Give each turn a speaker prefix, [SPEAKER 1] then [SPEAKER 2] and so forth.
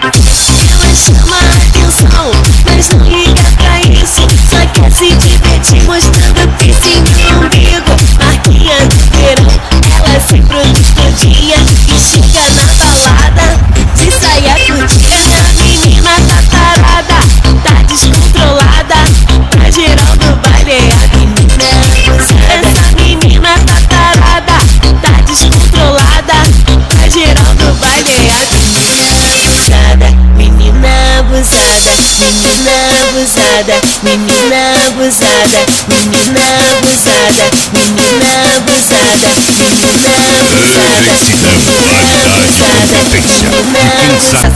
[SPEAKER 1] Ela chama a atenção, mas não liga pra isso. Só quer se divertir mostrando piercing no umbigo. Marquinha do verão, ela se produz todinha e chega na balada de saia curtinha. A menina tá tarada, tá descontrolada, tá girando baile. A menina abusada. Essa menina tá tarada, tá descontrolada, tá girando baile. A menina abusada, menina abusada, menina abusada, menina abusada, menina abusada, menina abusada, menina abusada, menina abusada, menina abusada.